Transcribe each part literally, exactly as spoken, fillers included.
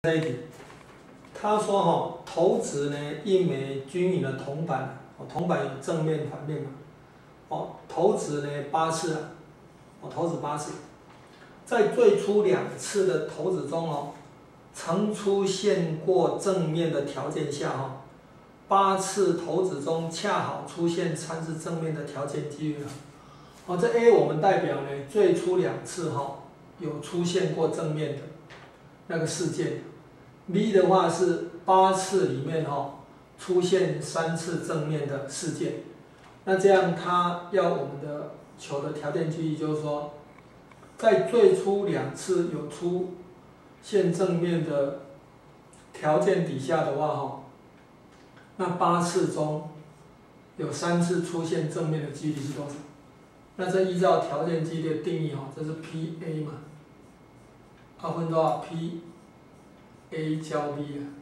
这一题，他说哈、哦，投掷呢一枚均匀的铜板，哦，铜板有正面反面嘛，哦，投掷呢八次啊，哦，投掷八次，在最初两次的投掷中哦，曾出现过正面的条件下哈、哦，八次投掷中恰好出现三次正面的条件几率啊，哦，这 A 我们代表呢最初两次哈、哦、有出现过正面的那个事件。B 的话是八次里面哈、哦、出现三次正面的事件，那这样它要我们的求的条件几率就是说，在最初两次有出现正面的条件底下的话哈，那八次中有三次出现正面的几率是多少？那这依照条件几率的定义哈，这是 P A 嘛，它分多少 P A 交 B 的。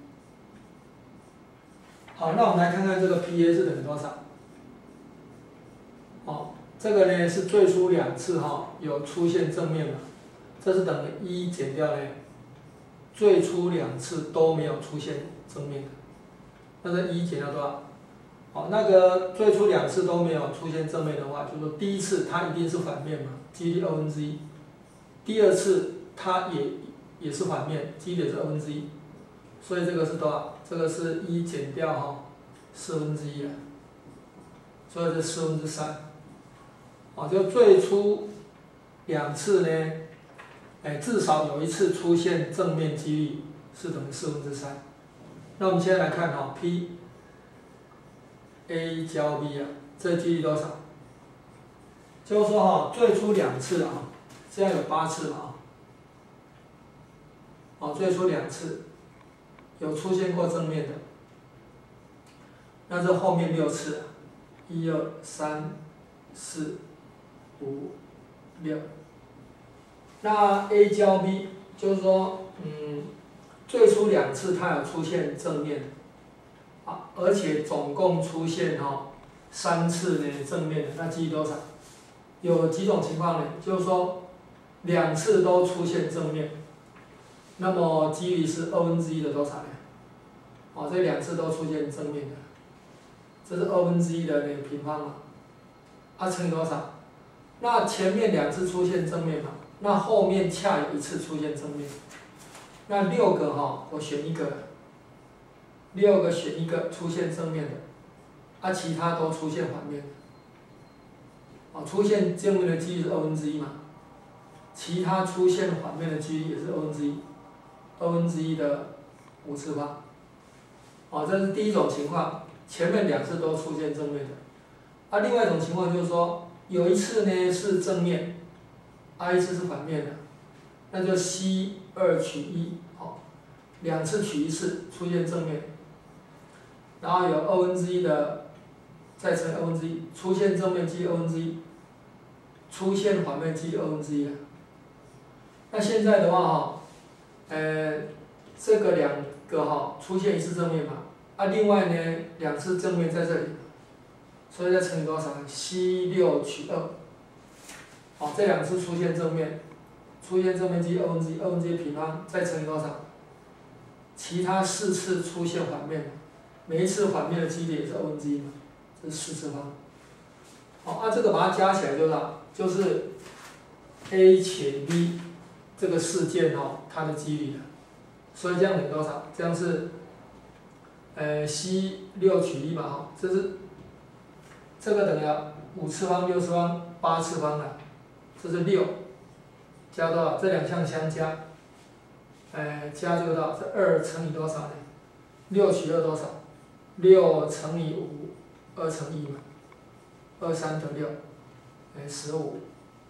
好，那我们来看看这个 P A 是等于多少？哦，这个呢是最初两次哈、哦、有出现正面嘛，这是等于一减掉呢最初两次都没有出现正面的，那这一减掉多少？好，那个最初两次都没有出现正面的话，就是说第一次它一定是反面嘛，几率二分之一；第二次它也也是反面，几率也是二分之一。所以这个是多少？这个是一减掉哈四分之一啊，所以这四分之三。哦，就最初两次呢，哎，至少有一次出现正面几率是等于四分之三。那我们现在来看哈 ，P A 交 B 啊，这几率多少？就是说哈，最初两次啊，这样有八次嘛啊，哦，最初两次有出现过正面的，那这后面六次啊，一二三四五六，那 A 交 B 就是说，嗯，最初两次它有出现正面，啊，而且总共出现哈、哦、三次呢正面的，那几率多少？有几种情况呢？就是说两次都出现正面，那么几率是二分之一的多少呢？哦，这两次都出现正面的，这是二分之一的那个平方嘛，它乘以多少？那前面两次出现正面嘛，那后面恰有一次出现正面，那六个哈、哦，我选一个，六个选一个出现正面的，啊，其他都出现反面的，哦，出现正面的几率是二分之一嘛，其他出现反面的几率也是二分之一，二分之一的五次方。哦，这是第一种情况，前面两次都出现正面的。啊，另外一种情况就是说，有一次呢是正面，啊一次是反面的，那就 C 二取一，哦，两次取一次出现正面，然后有二分之一的，再乘二分之一，出现正面积二分之一，出现反面积二分之一了。那现在的话哈，呃，这个两个哈出现一次正面嘛，啊，另外呢两次正面在这里，所以再乘以多少 ？C 六取二，好，这两次出现正面，出现正面积二分之一，二分之一平方，再乘以多少？其他四次出现反面，每一次反面的几率也是二分之一嘛，这是四次方。好，啊，这个把它加起来就是啥？就是 A 减 B 这个事件哦，它的几率的。所以这样等于多少？这样是，呃 ，C 六取一嘛，哈，这是，这个等于五次方、六次方、八次方了，这是六，加多少？这两项相加，呃，加这个多少？是二乘以多少呢？六取二多少？六乘以五，二乘一嘛，二三得六，哎，十五，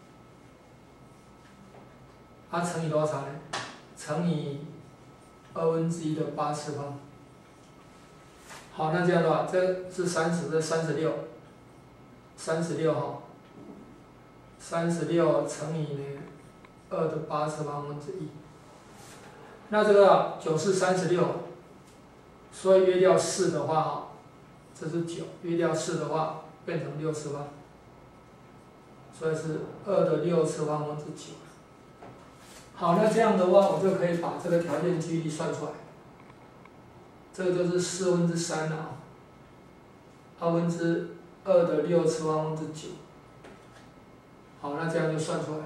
它乘以多少呢？乘以二分之一的八次方。好，那这样的话，这是三十，这三十六，三十六哈，三十六乘以呢二的八次方分之一。那这个九是三十六，所以约掉四的话哈，这是九，约掉四的话变成六次方，所以是二的六次方分之九。 好，那这样的话，我就可以把这个条件距离算出来。这个就是四分之三了啊，二分之二的六次方分之九。好，那这样就算出来了。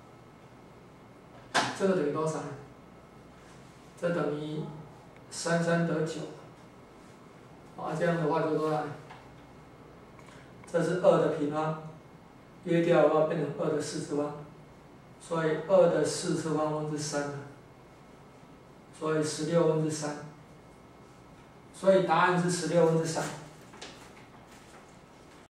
这个等于多少呢？这等于三三得九。啊，这样的话就多少？这是二的平方，约掉的话变成二的四次方，所以二的四次方分之三了，所以十六分之三，所以答案是十六分之三。